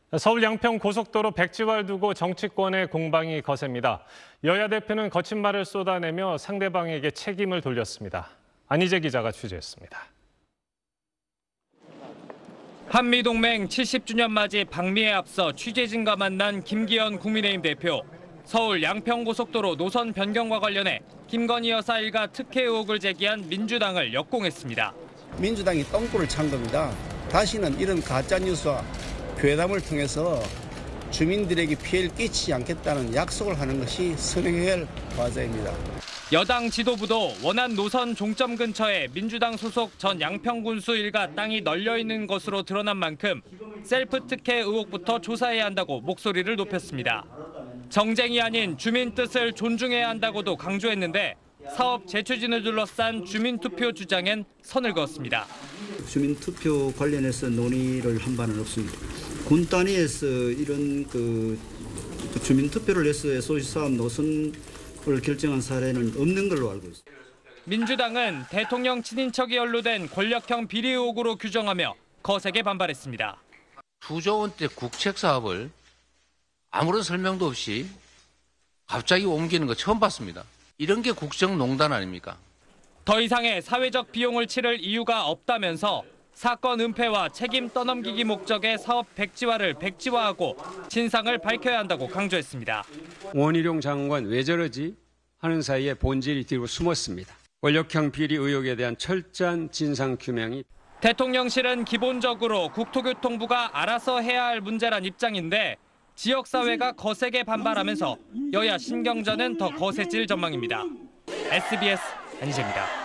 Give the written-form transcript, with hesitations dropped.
서울 양평 고속도로 백지화를 두고 정치권의 공방이 거셉니다. 여야 대표는 거친 말을 쏟아내며 상대방에게 책임을 돌렸습니다. 안희재 기자가 취재했습니다. 한미동맹 70주년 맞이 방미에 앞서 취재진과 만난 김기현 국민의힘 대표. 서울 양평고속도로 노선 변경과 관련해 김건희 여사 일가 특혜 의혹을 제기한 민주당을 역공했습니다. 민주당이 똥꼬를 찬 겁니다. 다시는 이런 가짜뉴스와 괴담을 통해서 주민들에게 피해를 끼치지 않겠다는 약속을 하는 것이 선행해야 할 과제입니다. 여당 지도부도 원안 노선 종점 근처에 민주당 소속 전 양평군수 일가 땅이 널려 있는 것으로 드러난 만큼 셀프 특혜 의혹부터 조사해야 한다고 목소리를 높였습니다. 정쟁이 아닌 주민 뜻을 존중해야 한다고도 강조했는데 사업 재추진을 둘러싼 주민투표 주장엔 선을 그었습니다. 주민투표 관련해서 논의를 한 바는 없습니다. 군 단위에서 이런 주민투표를 해서 SOC 노선을 결정한 사례는 없는 걸로 알고 있습니다. 민주당은 대통령 친인척이 연루된 권력형 비리 의혹으로 규정하며 거세게 반발했습니다. 2조 원대 국책 사업을 아무런 설명도 없이 갑자기 옮기는 거 처음 봤습니다. 이런 게 국정농단 아닙니까? 더 이상의 사회적 비용을 치를 이유가 없다면서 사건 은폐와 책임 떠넘기기 목적의 사업 백지화를 백지화하고 진상을 밝혀야 한다고 강조했습니다. 원희룡 장관 왜 저러지 하는 사이에 본질이 뒤로 숨었습니다. 권력형 비리 의혹에 대한 철저한 진상규명이 대통령실은 기본적으로 국토교통부가 알아서 해야 할 문제란 입장인데 지역사회가 거세게 반발하면서 여야 신경전은 더 거세질 전망입니다. SBS 안희재입니다.